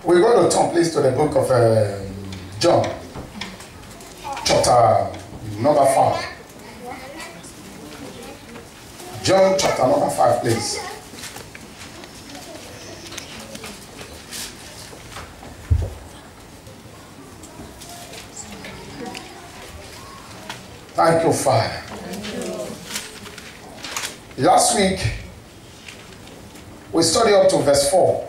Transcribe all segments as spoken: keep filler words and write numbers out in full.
We're going to turn please to the book of uh, John, chapter number five. John chapter number five, please. Thank you, Father. Thank you. Last week, we studied up to verse four.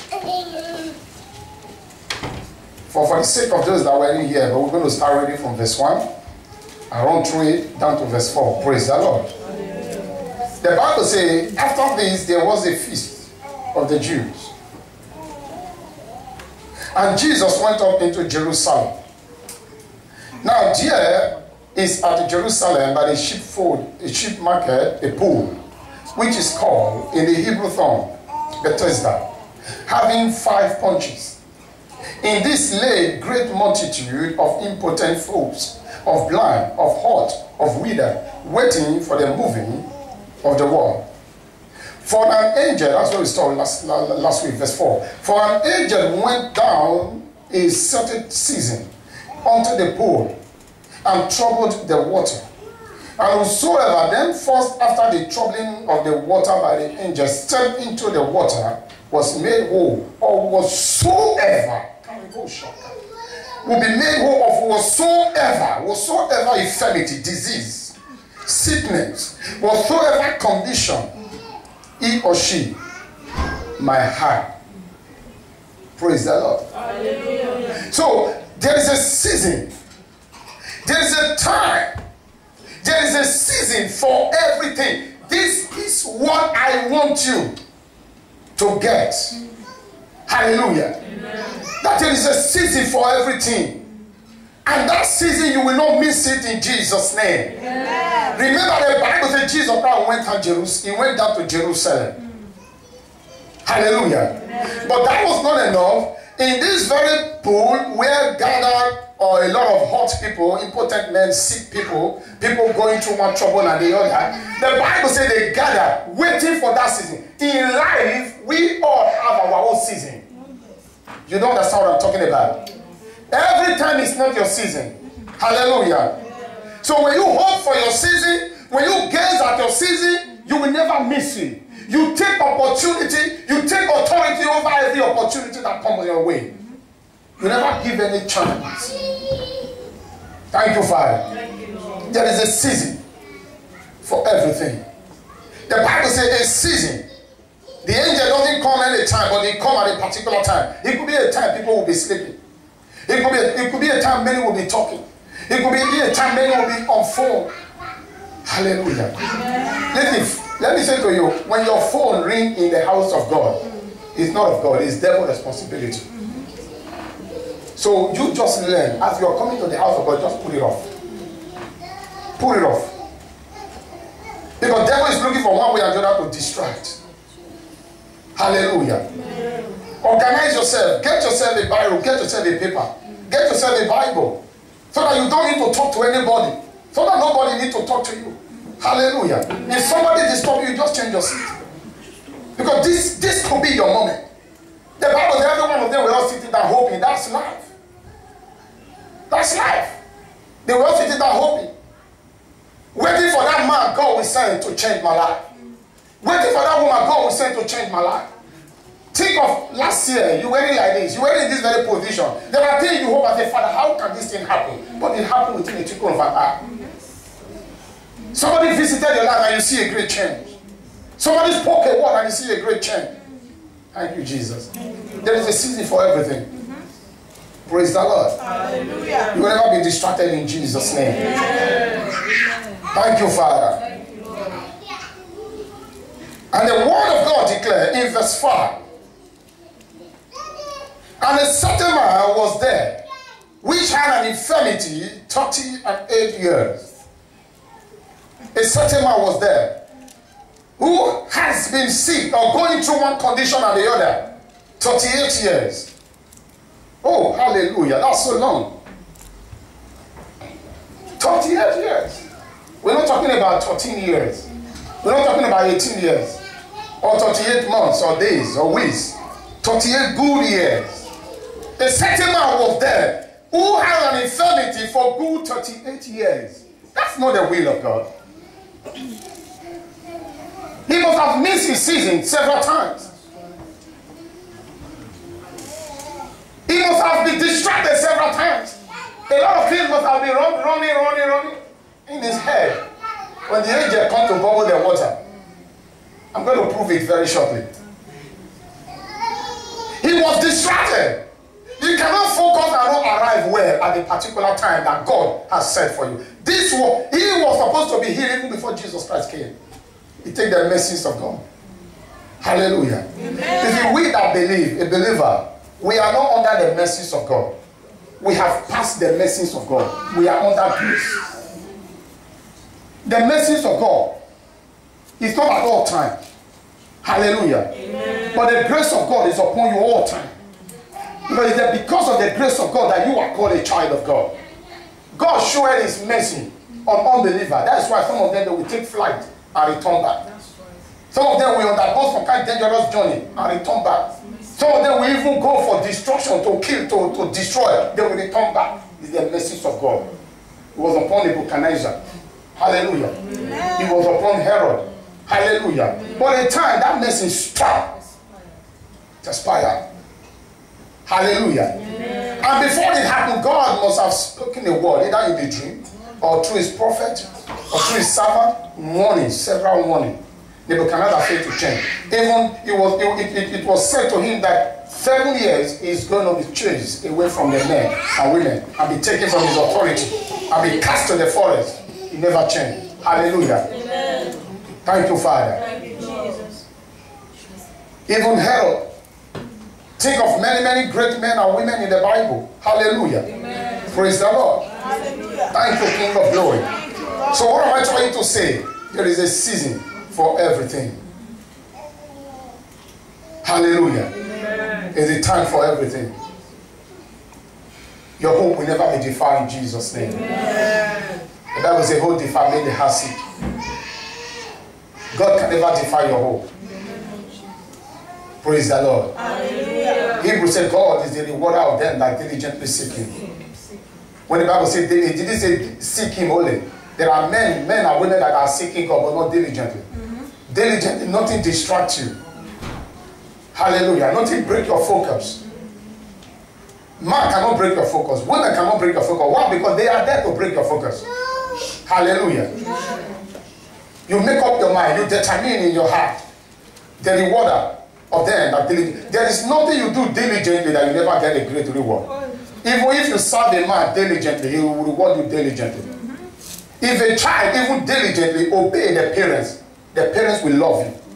For, for the sake of those that were in here, but we're going to start reading from verse one and run through it down to verse four. Praise the Lord. The Bible says, after this, there was a feast of the Jews. And Jesus went up into Jerusalem. Now, there is at Jerusalem by the sheepfold, a sheep market, a pool, which is called in the Hebrew tongue Bethesda, having five punches. In this lay great multitude of impotent folks, of blind, of halt, of withered, waiting for the moving of the wall. For an angel, that's what we saw last, last week, verse four. For an angel went down a certain season unto the pool and troubled the water. And whosoever then first after the troubling of the water by the angel stepped into the water was made whole, or whatsoever will be made whole of whatsoever, whatsoever infirmity, disease, sickness, whatsoever condition he or she might have. Praise the Lord. Hallelujah. So there is a season, there is a time, there is a season for everything. This is what I want you to get. Hallelujah. Amen. That there is a season for everything. And that season you will not miss it in Jesus' name. Amen. Remember the Bible says Jesus Christ went to Jerusalem. He went down to Jerusalem. Mm. Hallelujah. Amen. But that was not enough. In this very pool where gathered or a lot of hot people, impotent men, sick people, people going through one trouble and the other, the Bible says they gather waiting for that season. In life, we all have our own season. You don't understand what I'm talking about. Every time is not your season. Hallelujah. So when you hope for your season, when you gaze at your season, you will never miss it. You take opportunity, you take authority over every opportunity that comes your way. You never give any chance. Thank you, Father. There is a season for everything. The Bible says a season. The angel doesn't come any time, but they come at a particular time. It could be a time people will be sleeping. It could be a, it could be a time many will be talking. It could be a time many will be on phone. Hallelujah. Let me, let me say to you, when your phone rings in the house of God, it's not of God, it's devil's responsibility. So you just learn, as you're coming to the house of God, just put it off. Put it off. Because the devil is looking for one way or the other to distract. Hallelujah. Amen. Organize yourself. Get yourself a Bible. Get yourself a paper. Get yourself a Bible. So that you don't need to talk to anybody. So that nobody needs to talk to you. Hallelujah. Amen. If somebody disturbs you, you just change your seat. Because this, this could be your moment. The Bible says every one of them were all sitting down hoping. That's life. That's life. They were all sitting down hoping. Waiting for that man God will send to change my life. Waiting for that woman God will send to change my life. Think of last year, you were in like this, you were in this very position. There are things you hope and say, Father, how can this thing happen? But it happened within a twinkle of an eye. Somebody visited your life and you see a great change. Somebody spoke a word and you see a great change. Thank you, Jesus. There is a season for everything. Mm-hmm. Praise the Lord. Hallelujah. You will never be distracted in Jesus' name. Amen. Thank you, Father. Thank you, Lord. And the word of God declared in verse five, and a certain man was there, which had an infirmity thirty and eight years. A certain man was there, who has been sick or going through one condition or the other, thirty-eight years. Oh, hallelujah, that's so long. thirty-eight years. We're not talking about thirteen years. We're not talking about eighteen years. Or thirty-eight months or days or weeks. thirty-eight good years. a certain man was there who had an infirmity for good thirty-eight years. That's not the will of God. He must have missed his season several times. He must have been distracted several times. A lot of things must have been run, running, running, running in his head. When the angel comes to bubble the water, I'm going to prove it very shortly. He was distracted. You cannot focus and not arrive well at the particular time that God has set for you. This was, he was supposed to be here even before Jesus Christ came. He take the message of God. Hallelujah. Amen. If we that believe, a believer, we are not under the message of God. We have passed the message of God. We are under grace. The message of God is not at all time. Hallelujah. Amen. But the grace of God is upon you all time. Because it's because of the grace of God that you are called a child of God. God showed his mercy on unbeliever. That's why some of them, they will take flight and return back. Some of them will undergo some kind of dangerous journey and return back. Some of them will even go for destruction, to kill, to, to destroy. They will return back. It's the message of God. It was upon Nebuchadnezzar. Hallelujah. Amen. It was upon Herod. Hallelujah. Amen. But at the time, that message stopped. It expired. Hallelujah. Amen. And before it happened, God must have spoken a word, either in the dream, or through his prophet, or through his servant, warning, several warnings. Nebuchadnezzar failed to change. Even it was, it, it, it was said to him that seven years is going to be chased away from the men and women and be taken from his authority and be cast to the forest. He never changed. Hallelujah. Amen. Thank you, Father. Thank you, Jesus. Even Herod. Think of many, many great men and women in the Bible. Hallelujah. Amen. Praise the Lord. Hallelujah. Thank you, King of Glory. So what am I trying to say? There is a season for everything. Hallelujah. Amen. It's a time for everything. Your hope will never be defined in Jesus' name. Amen. The Bible says, hope defied made the heart sick. God can never define your hope. Praise the Lord. Hallelujah. Hebrews said God is the rewarder of them that diligently seek him. When the Bible said, it didn't say seek him only. There are men, men and women that are seeking God, but not diligently. Mm-hmm. Diligently, nothing distracts you. Hallelujah. Nothing break your focus. Man cannot break your focus. Women cannot break your focus. Why? Because they are there to break your focus. No. Hallelujah. No. You make up your mind. You determine in your heart the rewarder of them that diligently. There is nothing you do diligently that you never get a great reward. Even if you serve a man diligently, he will reward you diligently. Mm-hmm. If a child even diligently obey the parents, the parents will love you.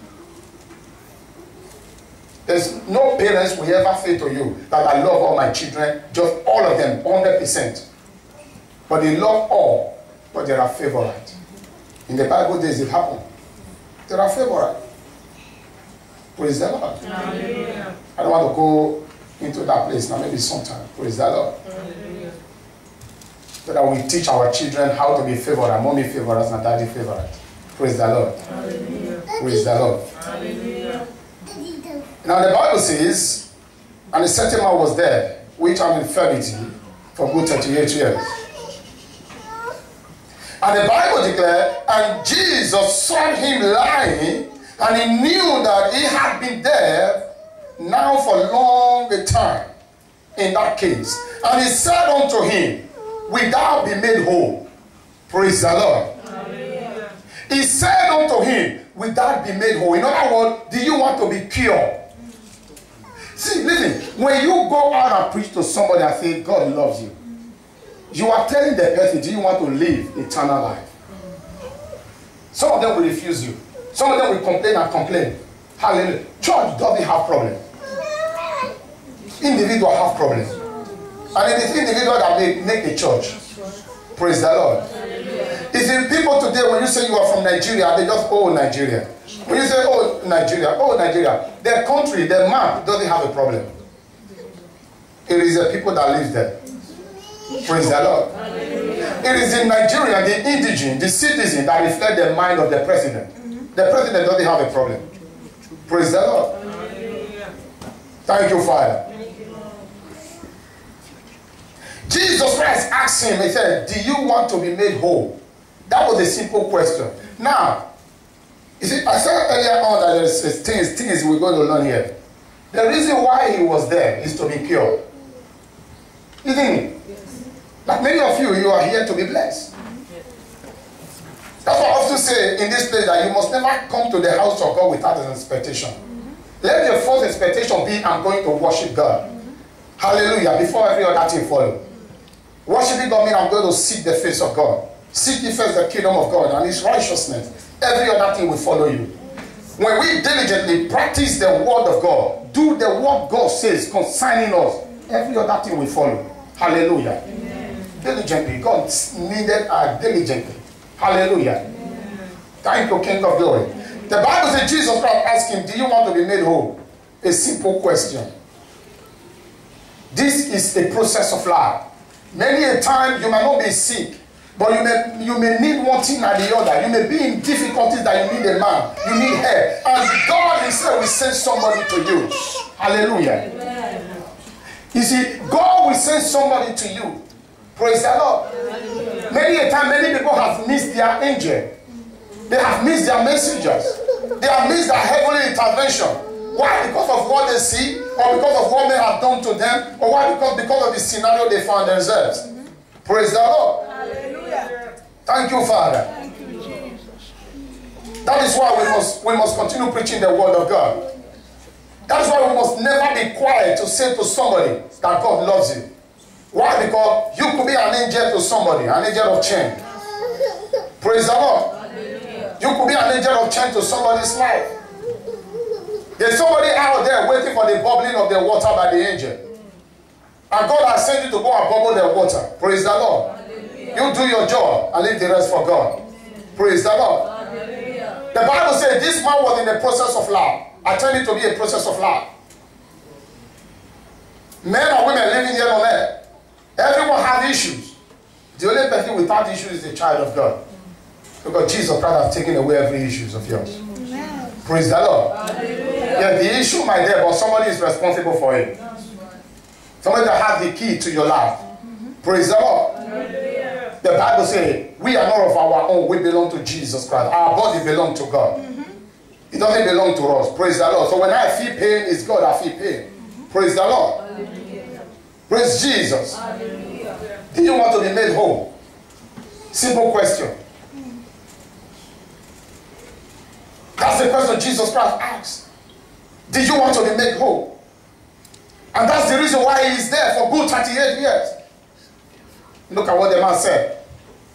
There's no parents will ever say to you that I love all my children, just all of them, one hundred percent. But they love all, but there are favorites. In the Bible days it happened. There are favorites. Praise the Lord. Hallelujah. I don't want to go into that place now, maybe sometime. Praise the Lord. Hallelujah. So that we teach our children how to be favored, and mommy favorites and daddy favorites. Praise the Lord. Hallelujah. Praise the Lord. Hallelujah. Now the Bible says, and a certain man was there, which had infirmity for good thirty-eight years. And the Bible declared, and Jesus saw him lying, and he knew that he had been there now for long a time in that case. And he said unto him, wilt thou be made whole? Praise the Lord. Hallelujah. He said unto him, wilt thou be made whole? In other words, do you want to be cured? See, listen, when you go out and preach to somebody and say, God loves you, you are telling the person, do you want to live eternal life? Some of them will refuse you. Some of them will complain and complain. Hallelujah. Church doesn't have problem. Individual have problem. And it is individual that make, make the church. Praise the Lord. It's in people today, when you say you are from Nigeria, they just, oh, Nigeria. When you say, oh, Nigeria, oh, Nigeria, their country, their map doesn't have a problem. It is the people that live there. Praise the Lord. It is in Nigeria, the indigene, the citizen that reflect the mind of the president. The president doesn't have a problem. Praise the Lord. Thank you, Father. Jesus Christ asked him, he said, do you want to be made whole? That was a simple question. Now, you see, I said earlier on that there's things, things we're going to learn here. The reason why he was there is to be cured. Isn't it? Yes. Like many of you, you are here to be blessed. Mm-hmm. That's why I often say in this place that you must never come to the house of God without an expectation. Mm-hmm. Let your first expectation be, I'm going to worship God. Mm-hmm. Hallelujah. Before every other thing follow. Mm-hmm. Worshiping God means I'm going to seek the face of God. Seek ye first the kingdom of God and his righteousness. Every other thing will follow you. When we diligently practice the word of God, do the word God says concerning us, every other thing will follow. Hallelujah. Amen. Diligently. God needed us diligently. Hallelujah. Amen. Thank you, King of Glory. The Bible says Jesus Christ asked him, do you want to be made whole? A simple question. This is a process of life. Many a time you might not be sick, but you may, you may need one thing or the other. You may be in difficulties that you need a man. You need help. And God himself will send somebody to you. Hallelujah. Amen. You see, God will send somebody to you. Praise the Lord. Amen. Many a time, many people have missed their angel. They have missed their messengers. They have missed their heavenly intervention. Why? Because of what they see, or because of what men have done to them, or why? Because, because of the scenario they found themselves. Mm-hmm. Praise the Lord. Hallelujah. Thank you, Father. Thank you, Jesus. That is why we must, we must continue preaching the word of God. That's why we must never be quiet to say to somebody that God loves you. Why? Because you could be an angel to somebody, an angel of change. Praise the Lord. Hallelujah. You could be an angel of change to somebody's life. There's somebody out there waiting for the bubbling of the water by the angel. And God has sent you to go and bubble the water. Praise the Lord. Hallelujah. You do your job and leave the rest for God. Amen. Praise the Lord. Hallelujah. The Bible says this man was in the process of life. I tell it to be a process of life. Men and women living here on earth. Everyone has issues. The only person without issues is the child of God. Because Jesus Christ has taken away every issue of yours. Amen. Praise the Lord. Hallelujah. Yeah, the issue might be there, but somebody is responsible for it. Somebody that has the key to your life. Mm-hmm. Praise the Lord. Hallelujah. The Bible says, we are not of our own. We belong to Jesus Christ. Our body belongs to God. Mm-hmm. It doesn't belong to us. Praise the Lord. So when I feel pain, it's God I feel pain. Mm-hmm. Praise the Lord. Hallelujah. Praise Jesus. Hallelujah. Do you want to be made whole? Simple question. That's the question Jesus Christ asked. Did you want to be made whole? And that's the reason why he is there for good thirty-eight years. Look at what the man said.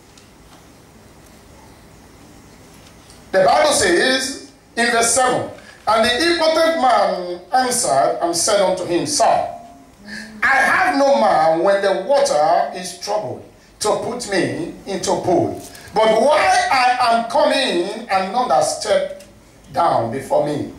The Bible says in verse seven, and the impotent man answered and said unto him, Sir, I have no man when the water is troubled to put me into a pool. But why I am coming and none that step down before me.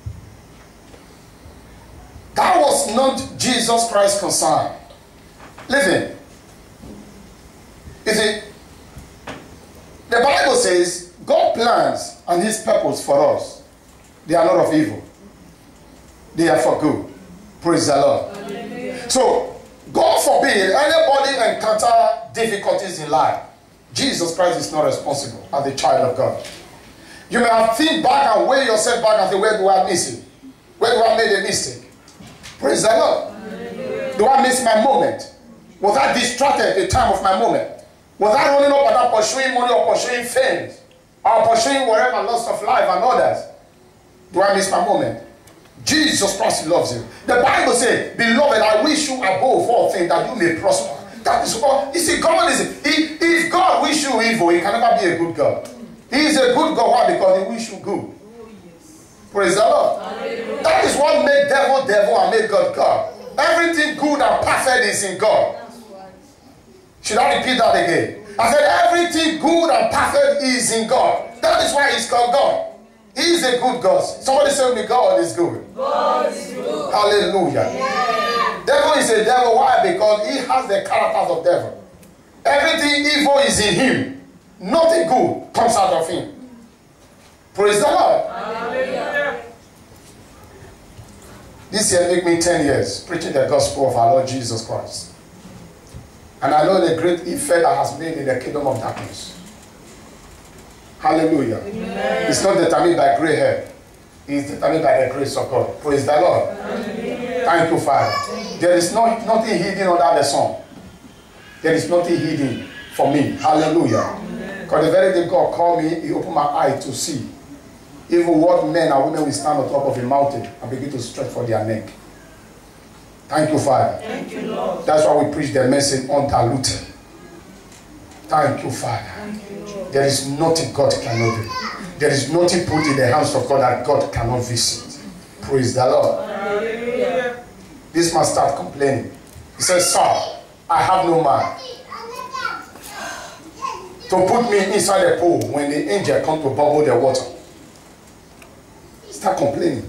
That was not Jesus Christ's concern. Listen. You see, the Bible says God's plans and his purpose for us, they are not of evil. They are for good. Praise the Lord. Hallelujah. So, God forbid anybody encounter difficulties in life. Jesus Christ is not responsible as a child of God. You may have think back and weigh yourself back and say, where do I miss it? Where do I make a mistake? Praise the Lord. Hallelujah. Do I miss my moment? Was I distracted at the time of my moment? Was I running up and down pursuing money or pursuing fame? Or pursuing whatever loss of life and others? Do I miss my moment? Jesus Christ loves you. The Bible says, Beloved, I wish you above all things that you may prosper. That is what, you see, God is, if, if God wish you evil, he can never be a good God. He is a good God. Why? Because he wish you good. Praise the Lord. Hallelujah. That is what made devil devil and made God God. Everything good and perfect is in God. Should I repeat that again? I said everything good and perfect is in God. That is why he's called God. He is a good God. Somebody say to me, God is good. God is good. Hallelujah. Yeah. Devil is a devil. Why? Because he has the characters of devil. Everything evil is in him. Nothing good comes out of him. Praise the Lord. Hallelujah. This year make me ten years preaching the gospel of our Lord Jesus Christ. And I know the great effect that has made in the kingdom of darkness. Hallelujah. Amen. It's not determined by gray hair. It's determined by the grace of God. Praise the Lord. Amen. Thank you, Father. There is not, nothing hidden under the sun. There is nothing hidden for me. Hallelujah. Because the very day God called me, He opened my eye to see even what men and women will stand on top of a mountain and begin to stretch for their neck. Thank you, Father. Thank you, Lord. That's why we preach the message undiluted. Thank you, Father. Thank you, Lord. There is nothing God cannot do. There is nothing put in the hands of God that God cannot visit. Praise the Lord. Hallelujah. This man started complaining. He said, "Sir, I have no man to put me inside the pool when the angel comes to bubble the water." Start complaining.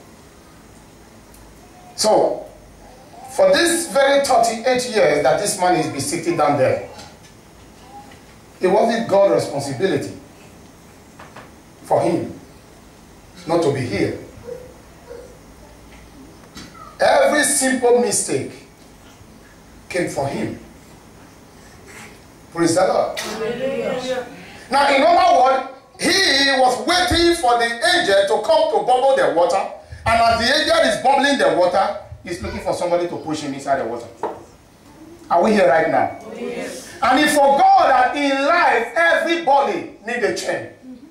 So, for this very thirty-eight years that this man is be sitting down there, it wasn't God's responsibility for him not to be here. Every simple mistake came for him. Praise the Lord. Hallelujah. Now, in other words, he was waiting for the angel to come to bubble the water, and as the angel is bubbling the water, he's looking for somebody to push him inside the water. Are we here right now? Yes. And he forgot that in life, everybody needs a change.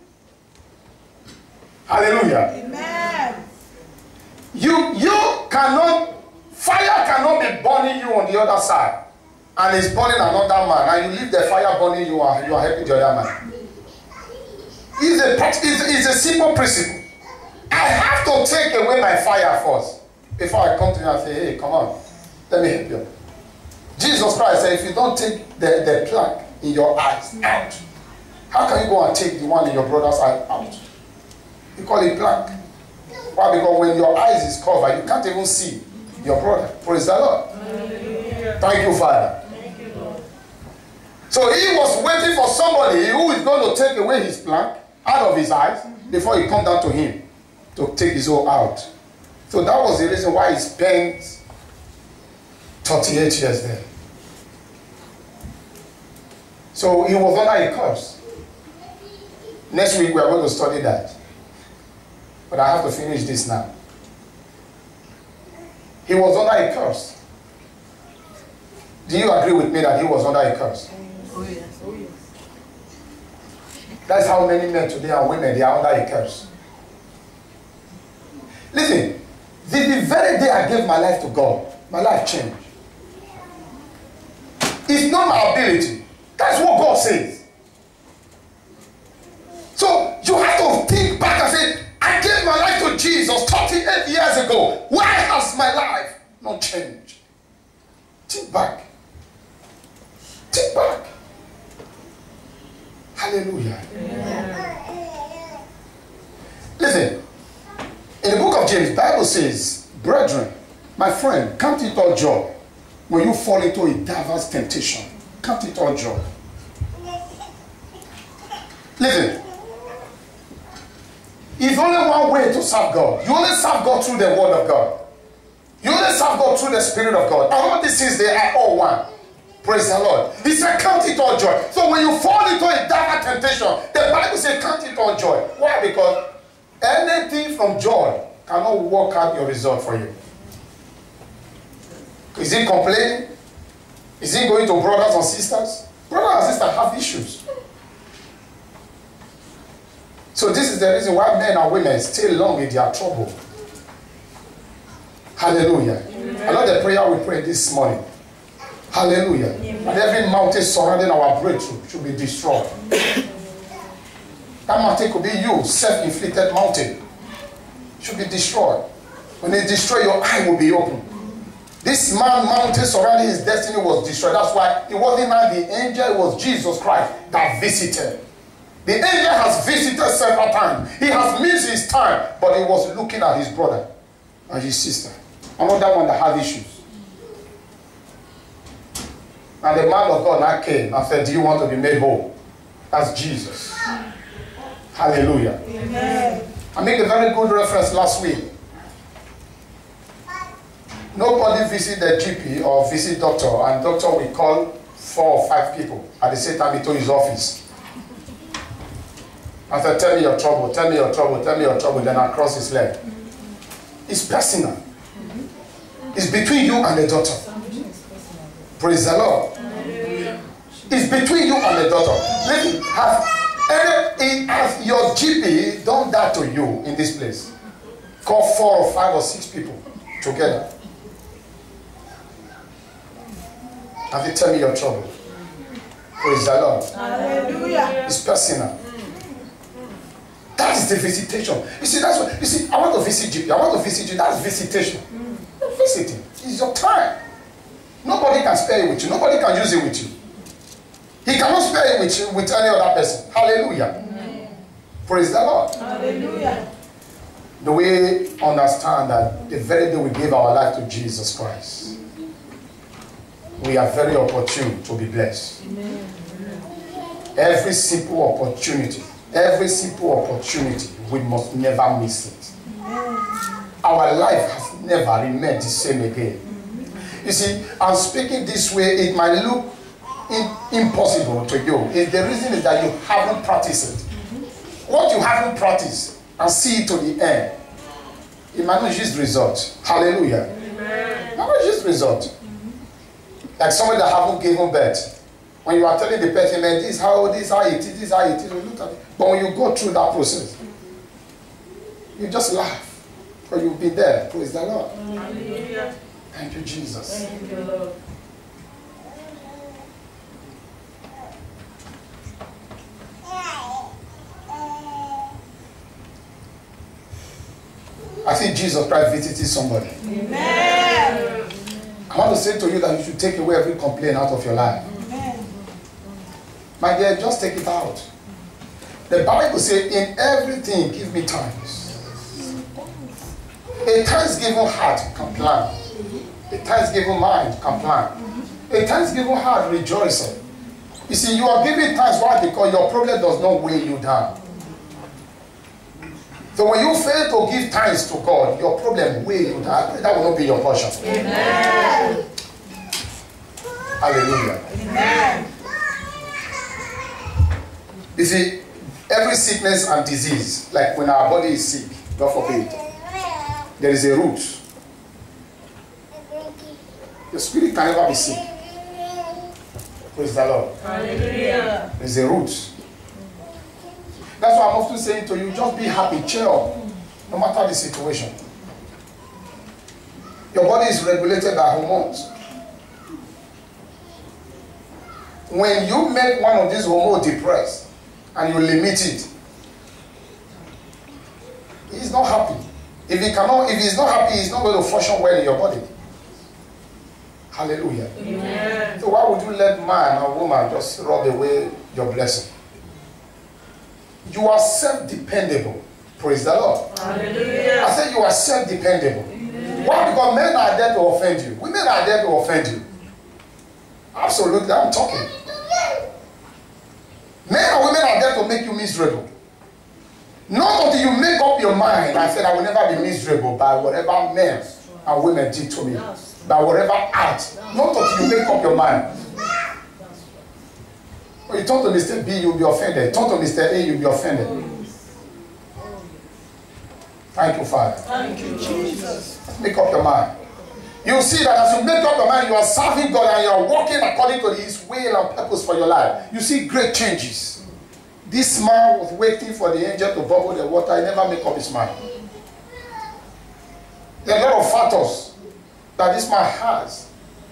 Hallelujah. Amen. You, you cannot, fire cannot be burning you on the other side, and it's burning another man, and you leave the fire burning you, and you are helping the other man. It's a, it's, it's a simple principle. I have to take away my fire first before I come to you and say, "Hey, come on, let me help you." Jesus Christ said, if you don't take the, the plank in your eyes out, how can you go and take the one in your brother's eye out? You call it plank. Why? Because when your eyes is covered, you can't even see your brother. Praise the Lord. Hallelujah. Thank you, Father. Thank you, Lord. So he was waiting for somebody who is going to take away his plank out of his eyes before he come down to him to take his own out. So that was the reason why he spent thirty-eight years there. So he was under a curse. Next week we are going to study that. But I have to finish this now. He was under a curse. Do you agree with me that he was under a curse? Oh yes, oh yes. That's how many men today and women, they are under a curse. Listen, the, the very day I gave my life to God, my life changed. It's not my ability. That's what God says. So you have to think back and say, I gave my life to Jesus thirty-eight years ago. Why has my life not changed? Think back. Think back. Hallelujah. Yeah. Listen, in the book of James, the Bible says, brethren, my friend, count it all joy when you fall into a diverse temptation. Count it all joy. Listen, it's only one way to serve God. You only serve God through the word of God. You only serve God through the Spirit of God. And all these things, they are all one. Praise the Lord. He said, count it all joy. So when you fall into a diverse temptation, the Bible says, count it all joy. Why? Because anything from joy cannot work out your result for you. Is he complaining? Is he going to brothers and sisters? Brothers and sisters have issues. So this is the reason why men and women stay long in their trouble. Hallelujah. Amen. I love the prayer we prayed this morning. Hallelujah. Amen. And every mountain surrounding our breakthrough should be destroyed. That mountain could be you, self-inflicted mountain. Should be destroyed. When they destroy, your eye will be open. This man mountain surrounding his destiny was destroyed. That's why it wasn't now the angel, it was Jesus Christ that visited. The angel has visited several times. He has missed his time, but he was looking at his brother and his sister. Another one that had issues. And the man of God now came and said, do you want to be made whole? That's Jesus. Hallelujah. Amen. I made a very good reference last week. Nobody visit the G P or visit doctor, and doctor will call four or five people at the same time into his office. I said, tell me your trouble, tell me your trouble, tell me your trouble, then I cross his leg. It's personal. It's between you and the daughter. Praise the Lord. It's between you and the daughter. Listen, has, any, has your G P done that to you in this place? Call four or five or six people together. Have you tell me your trouble? Praise the Lord. Hallelujah. It's personal. That is the visitation. You see, that's what you see. I want to visit G P. I want to visit you. That's visitation. You're visiting. It's your time. Nobody can spare it with you. Nobody can use it with you. He cannot spare it with you with any other person. Hallelujah. Amen. Praise the Lord. Hallelujah. Do we understand that the very day we gave our life to Jesus Christ, we are very opportune to be blessed. Amen. Every simple opportunity, every simple opportunity, we must never miss it. Amen. Our life has never remained the same again. You see, I'm speaking this way, it might look in, impossible to you. It, the reason is that you haven't practiced it. Mm-hmm. What you haven't practiced and see it to the end, it might not just result. Hallelujah. Amen. It might not just result. Mm-hmm. Like somebody that haven't given birth. When you are telling the person, man, this is how this is how it is, this is how it is, you look at it. But when you go through that process, you just laugh. For you've been there. Praise the Lord. Hallelujah. Thank you, Jesus. Thank you, Lord. I think Jesus Christ visited somebody. Amen. I want to say to you that you should take away every complaint out of your life. Amen. My dear, just take it out. The Bible says, in everything, give me thanks. A thanksgiving heart can plan. A thanksgiving mind can plan. A thanksgiving heart rejoicing. You see, you are giving thanks. Why? Because your problem does not weigh you down. So when you fail to give thanks to God, your problem weighs you down. That will not be your portion. Amen. Hallelujah. Amen. You see, every sickness and disease, like when our body is sick, God forbid, there is a root. Your spirit can never be sick. Praise the Lord. Hallelujah. There is a root. That's why I'm often saying to you, just be happy, cheer up, no matter the situation. Your body is regulated by hormones. When you make one of these hormones depressed and you limit it, he's not happy. If he cannot, if he's not happy, he's not going to function well in your body. Hallelujah. Amen. So why would you let man or woman just rob away your blessing? You are self-dependable. Praise the Lord. Hallelujah. I said you are self-dependable. Why? Because men are there to offend you. Women are there to offend you. Absolutely, I'm talking. Men and women are there to make you miserable. Not until you make up your mind. I said I will never be miserable by whatever men and women did to me. By whatever act. Not until you make up your mind. When you talk to Mister B, you'll be offended. Talk to Mister A, you'll be offended. Thank you, Father. Thank you, Jesus. Make up your mind. You'll see that as you make up your mind, you are serving God and you are walking according to His will and purpose for your life. You see great changes. This man was waiting for the angel to bubble the water. He never make up his mind. There are a lot of factors that this man has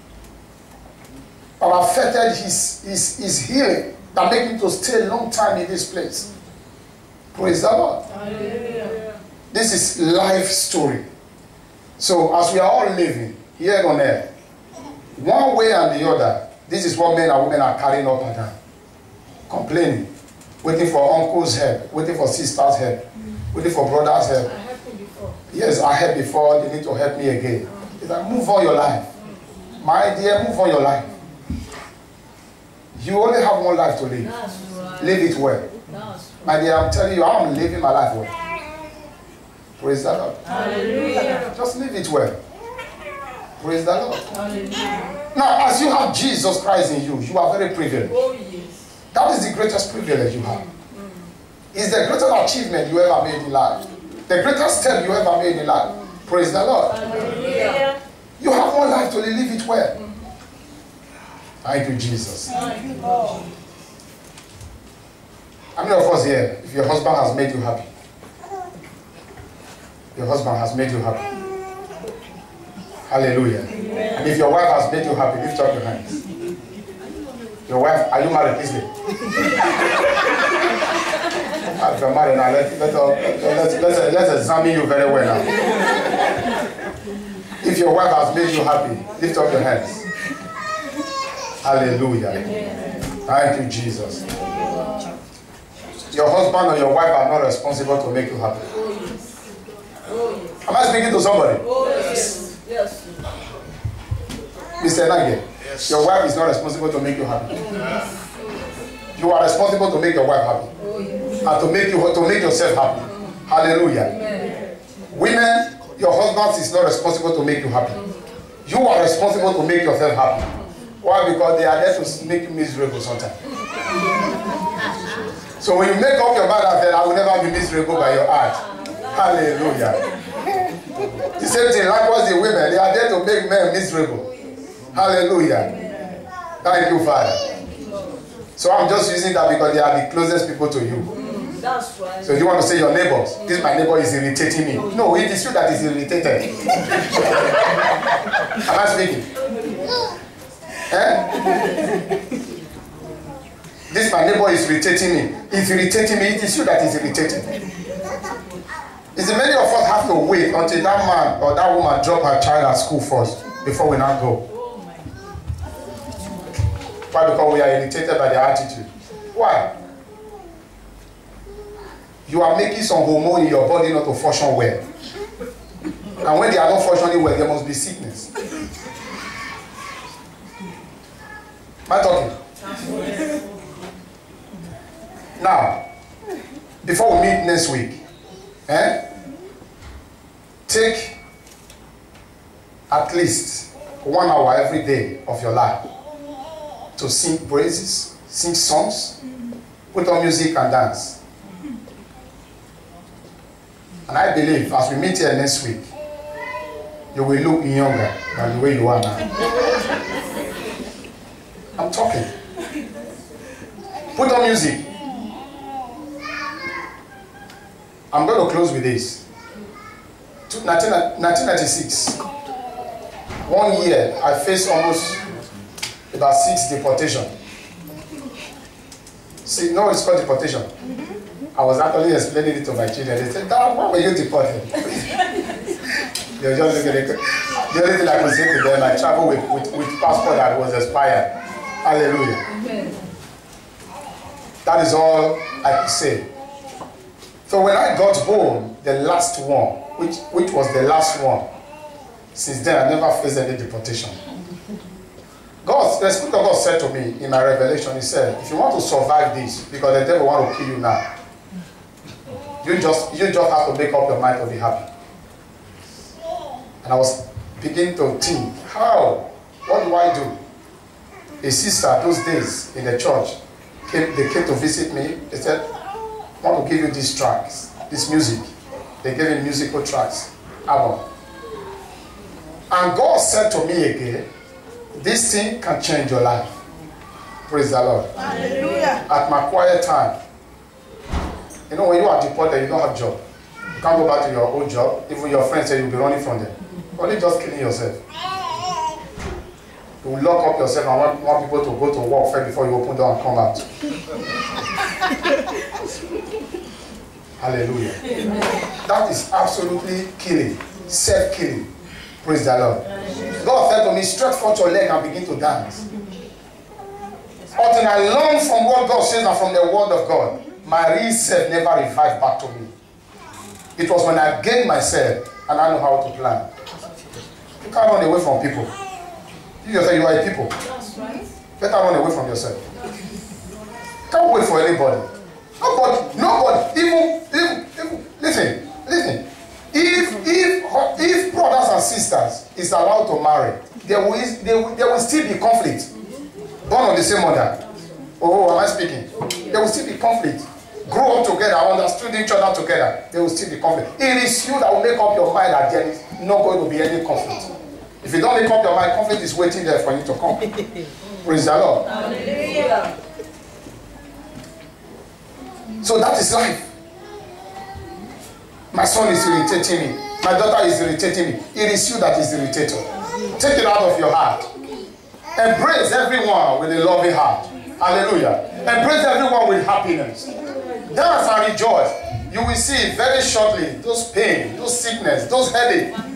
that affected his, his, his healing, that make him to stay a long time in this place. Praise the Lord. Hallelujah. This is life story. So as we are all living here on earth, one way and the other, this is what men and women are carrying up and down. Complaining, waiting for uncle's help, waiting for sister's help, waiting for brother's help. I helped you before. Yes, I helped before, they need to help me again. It's like, move on your life. My dear, move on your life. You only have one life to live. Right. Live it well. My dear, I'm telling you, I'm living my life well. Praise the Lord. Hallelujah. Just live it well. Praise the Lord. Hallelujah. Now, as you have Jesus Christ in you, you are very privileged. Oh, yes. That is the greatest privilege you have. It's the greatest achievement you ever made in life. The greatest step you ever made in life. Praise the Lord. Hallelujah. You have one life to live it well. Thank you, Jesus. Thank you, Lord. How many of us here, if your husband has made you happy? Your husband has made you happy. Hallelujah. Amen. And if your wife has made you happy, lift up your hands. Your wife, are you married? Please. If you're married now, let, let, let's, let's, let's examine you very well now. If your wife has made you happy, lift up your hands. Hallelujah. Amen. Thank you, Jesus. Your husband or your wife are not responsible to make you happy. Oh, yes. Oh, yes. Am I speaking to somebody? Oh, yes. Yes. Mister Nage, yes. Your wife is not responsible to make you happy. Yes. You are responsible to make your wife happy. Oh, yes. And to make you to make yourself happy. Mm. Hallelujah. Amen. Women, your husband is not responsible to make you happy. You are responsible to make yourself happy. Why? Because they are there to make you miserable sometimes. So when you make up your mind that I will never be miserable by your heart. Hallelujah. The same thing, likewise the women, they are there to make men miserable. Hallelujah. Thank you, Father. So I'm just using that because they are the closest people to you. That's right. So you want to say your neighbors, this my neighbor is irritating me. No, it is you that is irritated. Am I speaking? Eh? This my neighbor is irritating me. It's irritating me. It is you that is irritating. It's the many of us have to wait until that man or that woman drop her child at school first before we now go. Why? Because we are irritated by their attitude. Why? You are making some hormone in your body not to function well. And when they are not functioning well, there must be sickness. Am I talking? Now, before we meet next week, eh, take at least one hour every day of your life to sing praises, sing songs, put on music and dance. And I believe as we meet here next week, you will look younger than the way you are now. I'm talking. Put on music. I'm going to close with this. nineteen ninety-six. One year, I faced almost about six deportation. See, no, it's called deportation. I was actually explaining it to my children. They said, Dad, why were you deported? They were just looking at it. The only thing I could say to them, I traveled with, with, with passport that was expired. Hallelujah. Amen. That is all I could say. So when I got home, the last one, which, which was the last one, since then I never faced any deportation. God, the Spirit of God said to me in my revelation, He said, if you want to survive this, because the devil want to kill you now, you just, you just have to make up your mind to be happy. And I was beginning to think, how? What do I do? A sister those days in the church, came, they came to visit me. They said, I want to give you these tracks, this music. They gave me musical tracks, album. And God said to me again, this thing can change your life. Praise the Lord. Hallelujah. At my quiet time, you know, when you are deported, you don't have a job. You can't go back to your old job. Even your friends say you'll be running from them. Only just killing yourself. You will lock up yourself and want, want people to go to work first before you open the door and come out. Hallelujah. Amen. That is absolutely killing. Self-killing. Praise the Lord. God said to me, stretch forth your leg and begin to dance. Until I learn from what God says and from the word of God, my real self never revived back to me. It was when I gained myself and I know how to plan. You can't run away from people. You yourself, you are a people. That's right. Better run away from yourself. Can't wait for anybody. Nobody, nobody, even, even, even, listen, listen. If if if brothers and sisters is allowed to marry, there will there will, there will still be conflict. Born on the same mother. Oh, am I speaking? There will still be conflict. Grow up together, understood each other together. There will still be conflict. It is you that will make up your mind that there is not going to be any conflict. If you don't make up your mind, conflict is waiting there for you to come. Praise the Lord. Hallelujah. So that is life. My son is irritating me. My daughter is irritating me. It is you that is irritated. Take it out of your heart. Embrace everyone with a loving heart. Hallelujah. Embrace everyone with happiness. Dance and rejoice. You will see very shortly those pain, those sickness, those headache